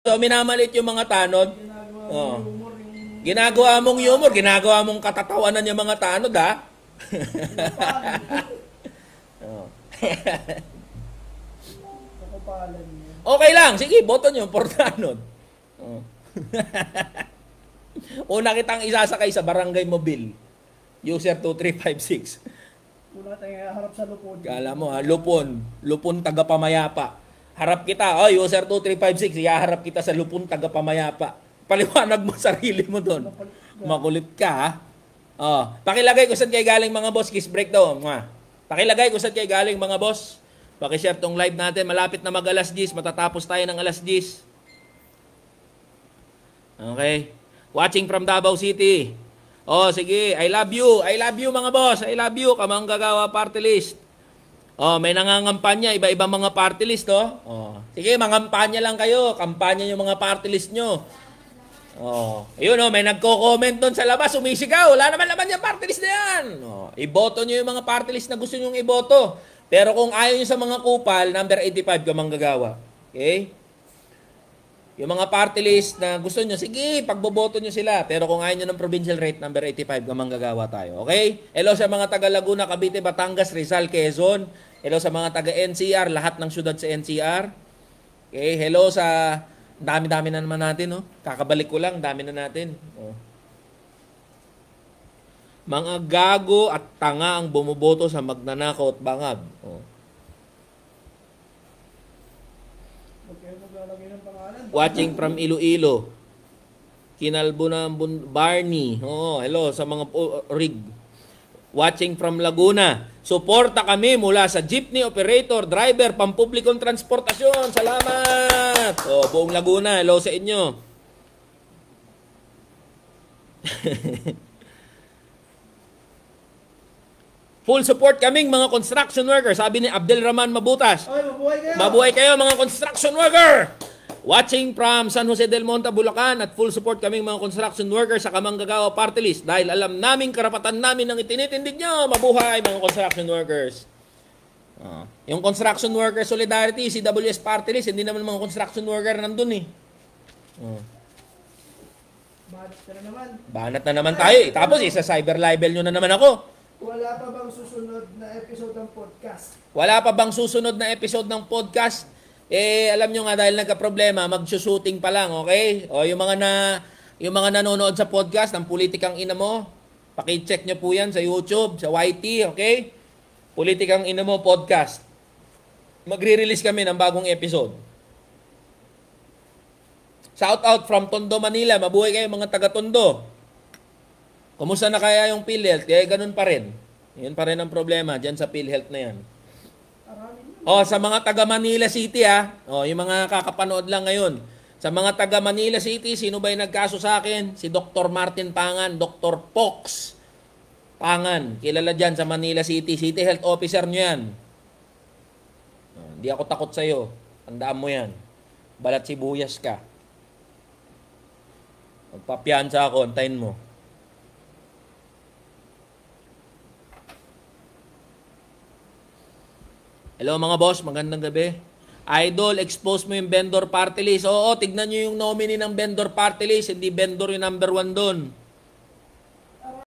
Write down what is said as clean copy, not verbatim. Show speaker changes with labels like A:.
A: So, minamalit yung mga tanod. Oh. Ginagawa mong humor, ginagawa mong katatawanan yung mga tanod, ha? Oh. Okay lang, sige, boto nyo, por tanod. Oh. Una kitang isasakay sa barangay mobile. User 2356.
B: Una tayong harap sa lupon.
A: Kala mo ha, lupon tagapamayapa. Harap kita, oh, user 2356, ihaharap kita sa lupon tagapamayapa. Paliwanag mo sarili mo doon. Makulit ka, ha? Oh, pakilagay ko saan kayo galing mga boss, kiss break daw. Pakilagay ko saan kayo galing mga boss. Paki-share tong live natin, malapit na mag-alas 10, matatapos tayo ng alas 10. Okay. Watching from Davao City. Oh, sige. I love you. I love you mga boss. I love you. Kamanggagawa party list. Oh, may nangangampanya. Iba-ibang mga party list, oh. Oh. Sige, mangampanya lang kayo. Kampanya yung mga party list nyo. Oh. Ayun, oh. May nagko-comment doon sa labas. Umisigaw. Wala naman laman yung party list na yan. Oh. Iboto nyo yung mga party list na gusto nyo iboto. Pero kung ayaw nyo sa mga kupal, number 85, kamanggagawa. Okay? Yung mga party list na gusto nyo, sige, pagboboto nyo sila. Pero kung ayaw nyo ng provincial rate, number 85, manggagawa tayo. Okay? Hello sa mga taga Laguna, Cavite, Batangas, Rizal, Quezon. Hello sa mga taga NCR, lahat ng syudad sa NCR. Okay? Hello sa... Dami-dami na naman natin, no? Kakabalik ko lang, dami na natin. Oh. Mga gago at tanga ang bumuboto sa magnanakaw at bangag. Oh. Watching from Iloilo. Kinalbo na Barney. Oh, hello sa mga rig. Watching from Laguna. Suporta kami mula sa jeepney operator, driver, pampublikong transportasyon. Salamat. Oh, buong Laguna, hello sa inyo. Full support kaming mga construction worker. Sabi ni Abdel Rahman Mabutas.
B: Oy, mabuhay kayo.
A: Mabuhay kayo mga construction worker. Watching from San Jose del Monte, Bulacan, at full support kaming mga construction workers sa Kamanggagawa Party List dahil alam namin karapatan namin ang itinitindig nyo. Mabuhay mga construction workers. Yung construction worker solidarity, CWS Party List, hindi naman mga construction worker nandun eh.
B: Banat na naman.
A: Banat na naman tayo eh. Tapos sa cyber libel nyo na naman ako.
B: Wala pa bang susunod na episode ng podcast?
A: Wala pa bang susunod na episode ng podcast? Eh, alam nyo nga dahil nagka-problema, mag-shooting pa lang, okay? O, yung mga nanonood sa podcast ng Politikang Ina Mo, paki-check nyo po yan sa YouTube, sa YT, okay? Politikang Ina Mo podcast. Magre-release kami ng bagong episode. Shout out from Tondo, Manila. Mabuhay kayo mga taga-Tondo. Kumusta na kaya yung PhilHealth? Eh, ganun pa rin. Yun pa rin ang problema dyan sa PhilHealth na yan. Oh, sa mga taga Manila City oh, yung mga kakapanood lang ngayon. Sa mga taga Manila City, sino ba yung nagkaso sa akin? Si Dr. Martin Pangan, Dr. Pox Pangan. Kilala dyan sa Manila City. City Health Officer nyo yan. Hindi ako takot sa'yo. Tandaan mo yan. Balat sibuyas ka. Magpapiansa ako, antayin mo. Hello mga boss, magandang gabi. Idol, expose mo yung vendor party list. Oo, tignan nyo yung nominee ng vendor party list. Hindi vendor yung number 1 doon.